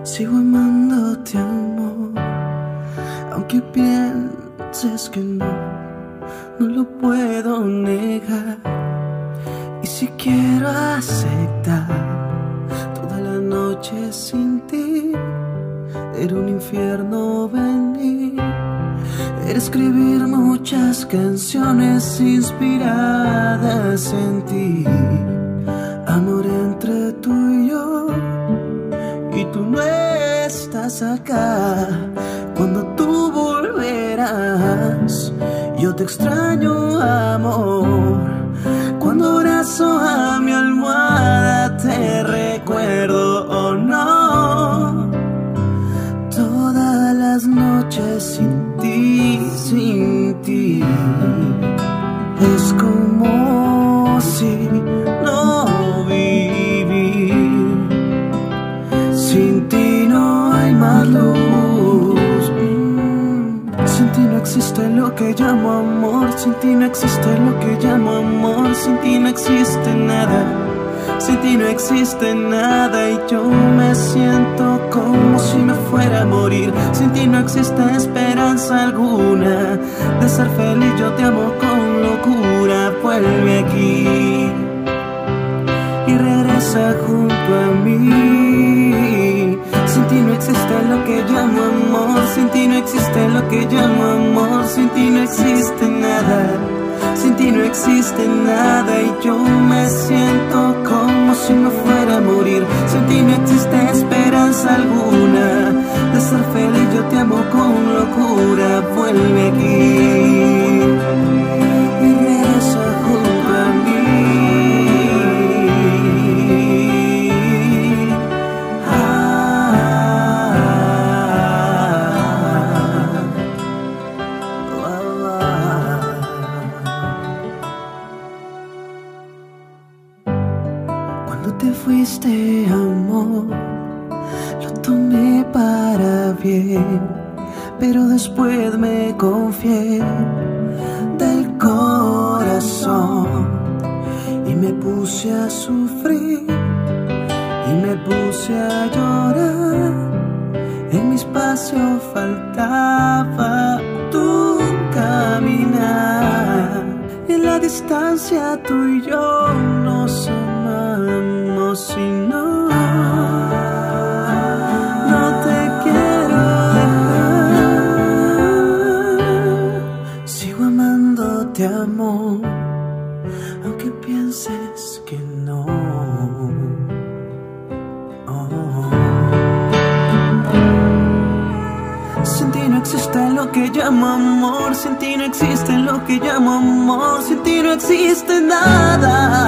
Sigo amándote, amor, aunque pienses que no lo puedo negar. Y si quiero aceptar toda la noche sin ti, era un infierno venir. Era escribir muchas canciones inspiradas en ti. Amor entre tú y yo, y tú no estás acá. Cuando tú volverás, yo te extraño, amor. Cuando abrazo a mi almohada te recuerdo, oh no. Todas las noches sin ti, es como si no vivir. Sin ti no hay más luz. Sin ti no existe lo que llamo amor. Sin ti no existe lo que llamo amor. Sin ti no existe nada. Sin ti no existe nada y yo me siento como si me fuera a morir. Sin ti no existe esperanza alguna de ser feliz. Yo te amo con locura. Vuelve aquí y regresa junto a mí. Sin ti no existe lo que llamo amor. Sin ti no existe lo que llamo amor. Sin ti no existe nada. Sin ti no existe nada y yo me siento como si me fuera a morir. Sin ti no existe esperanza alguna de ser feliz. Yo te amo con locura. Vuelve aquí y regresa junto a mí. Cuando te fuiste, amor, lo tomé para bien, pero después me confié del corazón y me puse a sufrir y me puse a llorar. En mi espacio faltaba tu caminar. En la distancia tú y yo nos amamos y no te quiero dejar. Sigo amándote, amor, aunque pienses que no. Sin ti no existe lo que llamo amor. Sin ti no existe lo que llamo amor. Sin ti no existe nada.